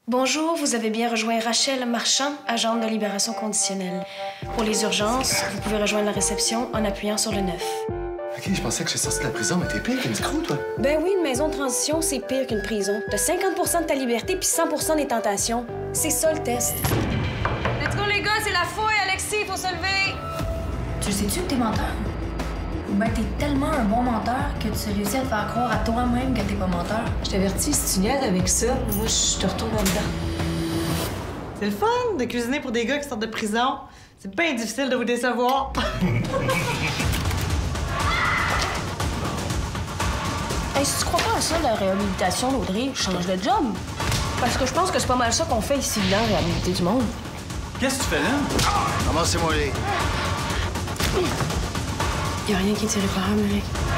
Bonjour, vous avez bien rejoint Rachel Marchand, agente de libération conditionnelle. Pour les urgences, vous pouvez rejoindre la réception en appuyant sur le 9. OK, je pensais que j'étais sorti de la prison, mais t'es pire qu'une screw, toi. Ben oui, une maison de transition, c'est pire qu'une prison. T'as 50 % de ta liberté puis 100 % des tentations. C'est ça, le test. Let's go, les gars, c'est la fouille, Alexis, faut se lever! Tu sais-tu que t'es menteur? Ou bien t'es tellement un bon menteur que tu réussis à te faire croire à toi-même que t'es pas menteur. Je t'avertis, si tu niaises avec ça, moi, je te retourne là-dedans. C'est le fun de cuisiner pour des gars qui sortent de prison. C'est bien difficile de vous décevoir. Hey, si tu crois pas à ça, la réhabilitation, Audrey, change de job. Parce que je pense que c'est pas mal ça qu'on fait ici, dans réhabiliter du monde. Qu'est-ce que tu fais là? Ramassez-moi les. Y a rien qui est irréparable, mec.